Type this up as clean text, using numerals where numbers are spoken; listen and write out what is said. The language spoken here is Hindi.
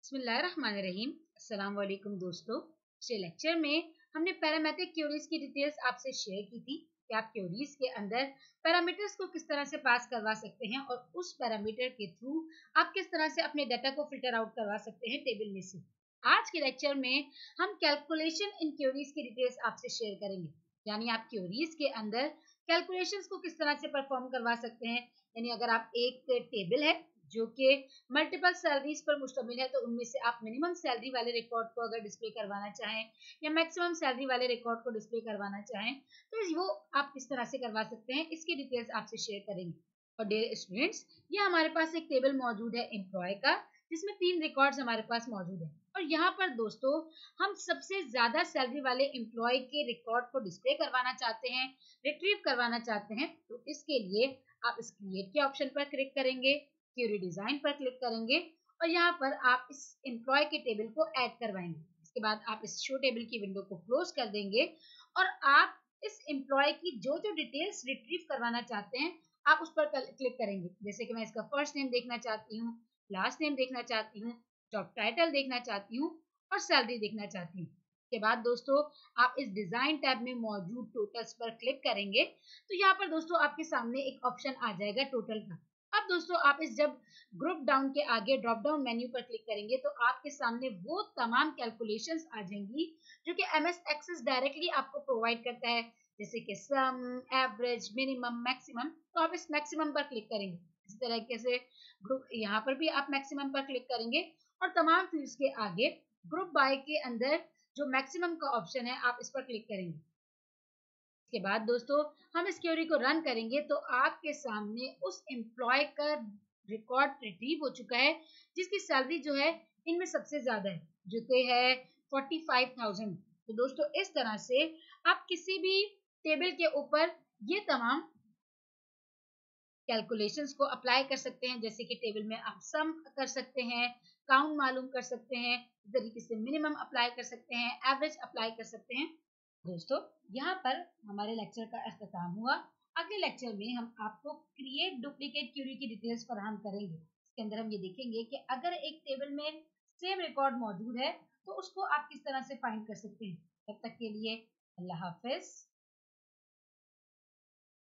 बिस्मिल्लाहिर्रहमानिर्रहीम। अस्सलाम वालेकुम दोस्तों। पिछले लेक्चर में हमने पैरामीट्रिक क्यूरीज की डिटेल्स आपसे शेयर की थी कि आप क्यूरीज के अंदर पैरामीटर्स को किस तरह से पास करवा सकते हैं और उस पैरामीटर के थ्रू आप किस तरह से अपने डाटा को फिल्टर आउट करवा सकते हैं टेबल में से। आज के लेक्चर में हम कैलकुलेशन इन क्यूरीज की डिटेल्स आपसे शेयर करेंगे, यानी आप क्यूरीज के अंदर कैलकुलेशंस को किस तरह से परफॉर्म करवा सकते हैं। यानी अगर आप एक टेबल है जो कि मल्टीपल सैलरीज पर मुश्तमिल है, तो उनमें से आप मिनिमम सैलरी वाले रिकॉर्ड को अगर डिस्प्ले करवाना चाहें या मैक्सिमम सैलरी वाले रिकॉर्ड को डिस्प्ले करवाना चाहें, तो वो आप किस तरह से करवा सकते हैं, इसकी डिटेल्स आपसे शेयर करेंगे। और डियर स्टूडेंट्स, ये हमारे पास एक टेबल मौजूद है एम्प्लॉय का, जिसमें 3 रिकॉर्ड्स हमारे पास मौजूद है। और यहाँ पर दोस्तों हम सबसे ज्यादा सैलरी वाले एम्प्लॉय के रिकॉर्ड को डिस्प्ले करवाना चाहते हैं, रिट्रीव करवाना चाहते हैं। तो इसके लिए आप इस क्रिएट के ऑप्शन पर क्लिक करेंगे, क्यूरी डिजाइन पर क्लिक करेंगे और यहाँ पर आप इस एम्प्लॉय के टेबल को ऐड करवाएंगे। इसके बाद आप इस शो टेबल की विंडो को क्लोज कर देंगे और आप इस एम्प्लॉय की जो जो डिटेल्स रिट्रीव करवाना चाहते हैं आप उस पर क्लिक करेंगे। जैसे कि मैं इसका फर्स्ट नेम देखना चाहती हूँ, लास्ट नेम देखना चाहती हूँ, जॉब टाइटल देखना चाहती हूँ और सैलरी देखना चाहती हूँ। के बाद दोस्तों आप इस डिजाइन टैब में मौजूद टोटल्स पर क्लिक करेंगे, तो यहाँ पर दोस्तों आपके सामने एक ऑप्शन आ जाएगा टोटल का। अब दोस्तों आप इस जब ग्रुप डाउन के आगे ड्रॉप डाउन मेन्यू पर क्लिक करेंगे, तो आपके सामने वो तमाम कैलकुलेशंस आ जाएंगी जो कि एमएस एक्सेस डायरेक्टली आपको प्रोवाइड करता है, जैसे कि सम, एवरेज, मिनिमम, मैक्सिमम। तो आप इस मैक्सिमम पर क्लिक करेंगे। इसी तरीके से ग्रुप यहाँ पर भी आप मैक्सिमम पर क्लिक करेंगे और तमाम फील्ड्स के आगे ग्रुप बाय के अंदर जो मैक्सिमम का ऑप्शन है आप इस पर क्लिक करेंगे। के बाद दोस्तों हम इस क्वेरी को रन करेंगे, तो आपके सामने उस एम्प्लॉय का रिकॉर्ड रिट्रीव हो चुका है जिसकी सैलरी जो है इनमें सबसे ज्यादा है, जो कि है 45,000। तो दोस्तों इस तरह से आप किसी भी टेबल के ऊपर ये तमाम कैलकुलेशंस को अप्लाई कर सकते हैं। जैसे कि टेबल में आप सम कर सकते हैं, काउंट मालूम कर सकते हैं, इस तरीके से मिनिमम अप्लाई कर सकते हैं, एवरेज अप्लाई कर सकते हैं। दोस्तों यहाँ पर हमारे लेक्चर का अख्ताम हुआ। अगले लेक्चर में हम आपको क्रिएट डुप्लीकेट क्यूरी की डिटेल्स फराहम करेंगे। इसके अंदर हम ये देखेंगे कि अगर एक टेबल में सेम रिकॉर्ड मौजूद है तो उसको आप किस तरह से फाइंड कर सकते हैं। तब तक के लिए अल्लाह हाफिज।